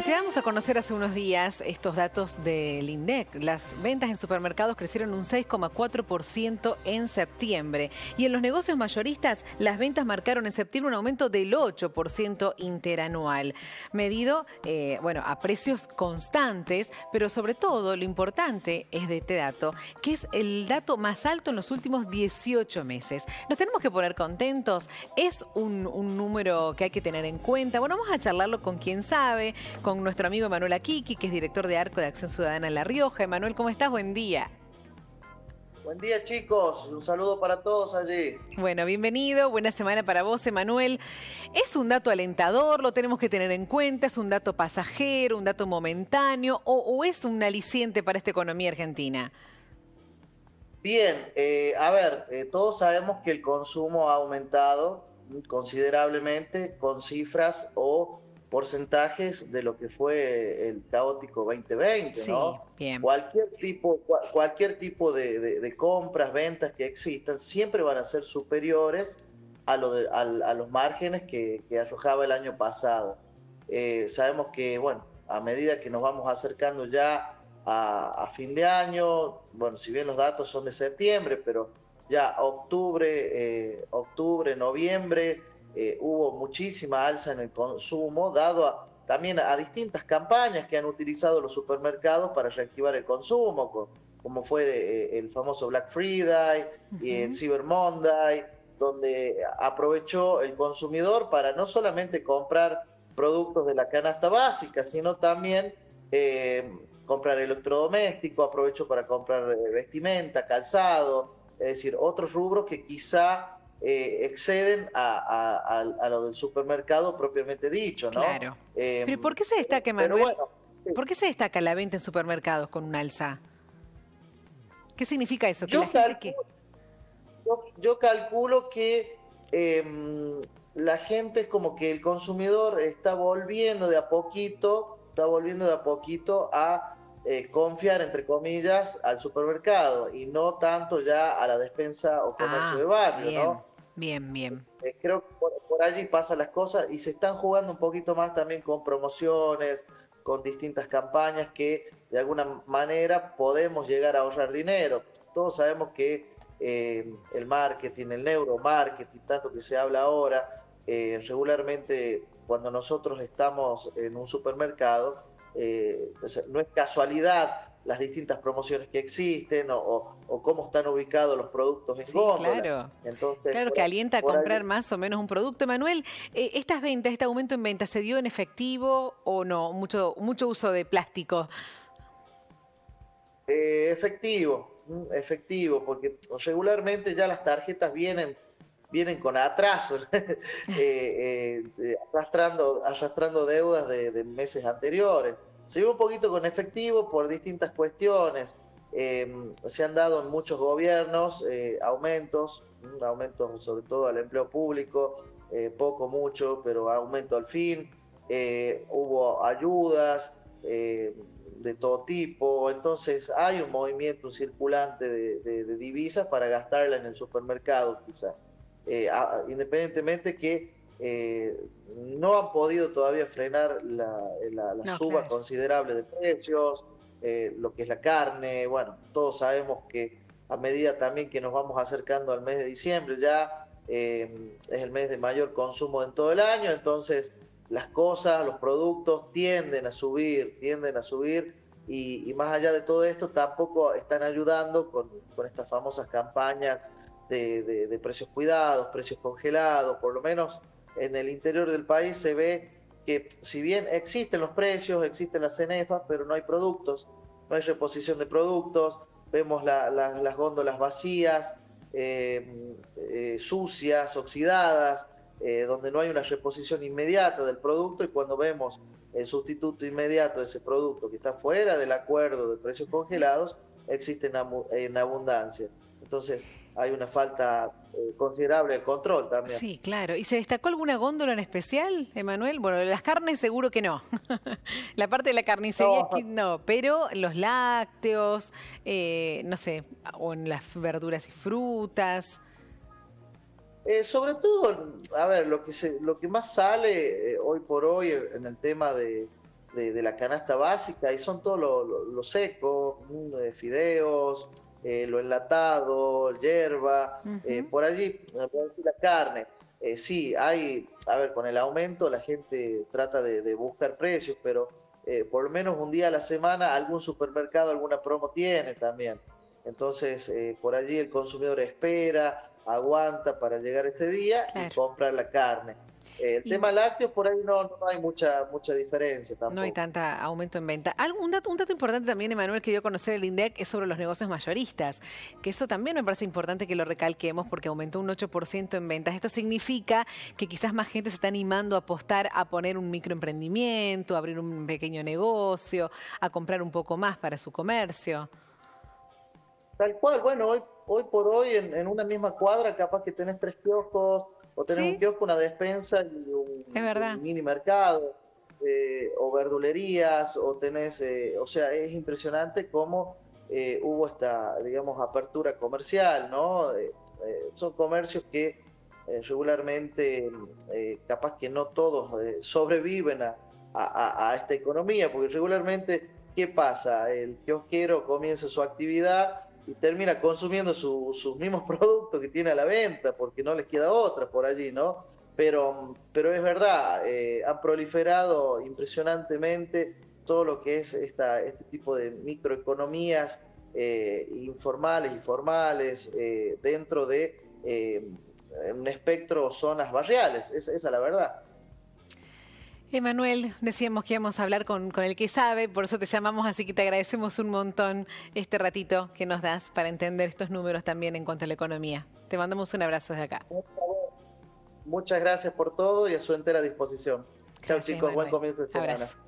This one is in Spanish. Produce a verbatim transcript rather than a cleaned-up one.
Te damos a conocer hace unos días estos datos del INDEC. Las ventas en supermercados crecieron un seis coma cuatro por ciento en septiembre. Y en los negocios mayoristas, las ventas marcaron en septiembre un aumento del ocho por ciento interanual. Medido, eh, bueno, a precios constantes, pero sobre todo lo importante es de este dato, que es el dato más alto en los últimos dieciocho meses. Nos tenemos que poner contentos. Es un, un número que hay que tener en cuenta. Bueno, vamos a charlarlo con quien sabe, con nuestro amigo Emanuel Aquicchi, que es director de Arco de Acción Ciudadana en La Rioja. Emanuel, ¿cómo estás? Buen día. Buen día, chicos. Un saludo para todos allí. Bueno, bienvenido. Buena semana para vos, Emanuel. ¿Es un dato alentador? ¿Lo tenemos que tener en cuenta? ¿Es un dato pasajero, un dato momentáneo? ¿O, o es un aliciente para esta economía argentina? Bien, eh, a ver, eh, todos sabemos que el consumo ha aumentado considerablemente con cifras o porcentajes de lo que fue el caótico veinte veinte, Sí, ¿no? bien. Cualquier tipo, cualquier tipo de, de, de compras, ventas que existan, siempre van a ser superiores a, lo de, a, a los márgenes que, que arrojaba el año pasado. Eh, sabemos que, bueno, a medida que nos vamos acercando ya a, a fin de año, bueno, si bien los datos son de septiembre, pero ya octubre, eh, octubre, noviembre, Eh, hubo muchísima alza en el consumo, dado a, también a distintas campañas que han utilizado los supermercados para reactivar el consumo, con, como fue eh, el famoso Black Friday uh-huh. y el Cyber Monday, donde aprovechó el consumidor para no solamente comprar productos de la canasta básica, sino también eh, comprar electrodoméstico, aprovechó para comprar vestimenta, calzado, es decir, otros rubros que quizá Eh, exceden a, a, a, a lo del supermercado propiamente dicho, ¿no? Claro. Eh, ¿Pero por qué se destaca, Emanuel? Bueno, sí. ¿Por qué se destaca la venta en supermercados con un alza? ¿Qué significa eso? ¿Que yo, la gente calculo, que... yo, yo calculo que eh, la gente es como que el consumidor está volviendo de a poquito, está volviendo de a poquito a eh, confiar, entre comillas, al supermercado y no tanto ya a la despensa o comercio ah, de barrio, bien. ¿no? Bien, bien. Eh, creo que por, por allí pasan las cosas y se están jugando un poquito más también con promociones, con distintas campañas que de alguna manera podemos llegar a ahorrar dinero. Todos sabemos que eh, el marketing, el neuromarketing, tanto que se habla ahora, eh, regularmente cuando nosotros estamos en un supermercado, eh, no es casualidad las distintas promociones que existen o, o, o cómo están ubicados los productos en sí, góndola. Claro, Entonces, claro por, que alienta a comprar ahí, más o menos un producto. Manuel, eh, ¿estas ventas, este aumento en ventas, se dio en efectivo o no? Mucho, mucho uso de plástico. Eh, efectivo, efectivo, porque regularmente ya las tarjetas vienen, vienen con atrasos, eh, eh, arrastrando, arrastrando deudas de, de meses anteriores. Se vio un poquito con efectivo por distintas cuestiones. Eh, se han dado en muchos gobiernos eh, aumentos, aumentos sobre todo al empleo público, eh, poco, mucho, pero aumento al fin. Eh, hubo ayudas eh, de todo tipo, entonces hay un movimiento circulante de, de, de divisas para gastarla en el supermercado quizás. Eh, a, independientemente que Eh, no han podido todavía frenar la, la, la no, suba claro. considerable de precios, eh, lo que es la carne. Bueno, todos sabemos que a medida también que nos vamos acercando al mes de diciembre, ya eh, es el mes de mayor consumo en todo el año, entonces las cosas, los productos tienden a subir, tienden a subir y, y más allá de todo esto tampoco están ayudando con, con estas famosas campañas de, de, de precios cuidados, precios congelados, por lo menos en el interior del país se ve que si bien existen los precios, existen las cenefas, pero no hay productos, no hay reposición de productos, vemos la, la, las góndolas vacías, eh, eh, sucias, oxidadas, eh, donde no hay una reposición inmediata del producto y cuando vemos el sustituto inmediato de ese producto que está fuera del acuerdo de precios congelados, existe en, en abundancia. Entonces hay una falta eh, considerable de control también. Sí, claro. ¿Y se destacó alguna góndola en especial, Emanuel? Bueno, las carnes seguro que no. La parte de la carnicería no, aquí no, pero los lácteos, eh, no sé, o en las verduras y frutas. Eh, sobre todo, a ver, lo que, se, lo que más sale eh, hoy por hoy en el tema de, de, de la canasta básica y son todos lo, lo, lo seco, mm, fideos, eh, lo enlatado, hierba, uh-huh. eh, por allí, por decir la carne. Eh, sí, hay, a ver, con el aumento la gente trata de, de buscar precios, pero eh, por lo menos un día a la semana algún supermercado, alguna promo tiene también. Entonces, eh, por allí el consumidor espera, aguanta para llegar ese día claro. y comprar la carne. Eh, el y... tema lácteos, por ahí no, no hay mucha mucha diferencia tampoco. No hay tanta aumento en venta. Un dato, un dato importante también, Emanuel, que dio a conocer el INDEC es sobre los negocios mayoristas, que eso también me parece importante que lo recalquemos porque aumentó un ocho por ciento en ventas. Esto significa que quizás más gente se está animando a apostar a poner un microemprendimiento, a abrir un pequeño negocio, a comprar un poco más para su comercio. Tal cual, bueno, hoy, hoy por hoy en, en una misma cuadra capaz que tenés tres kioscos, o tenés ¿Sí? un kiosco, una despensa y un, un mini mercado, eh, o verdulerías, o tenés, eh, o sea, es impresionante cómo eh, hubo esta, digamos, apertura comercial, ¿no? Eh, eh, son comercios que eh, regularmente, eh, capaz que no todos eh, sobreviven a, a, a esta economía, porque regularmente, ¿qué pasa? El kiosquero comienza su actividad y termina consumiendo su, sus mismos productos que tiene a la venta, porque no les queda otra por allí, ¿no? Pero, pero es verdad, eh, han proliferado impresionantemente todo lo que es esta, este tipo de microeconomías eh, informales y formales eh, dentro de eh, un espectro o zonas barriales, es, esa es la verdad. Emanuel, decíamos que íbamos a hablar con, con el que sabe, por eso te llamamos, así que te agradecemos un montón este ratito que nos das para entender estos números también en cuanto a la economía. Te mandamos un abrazo desde acá. Muchas gracias por todo y a su entera disposición. Chao chicos, Emanuel. Buen comienzo de semana. Abrazo.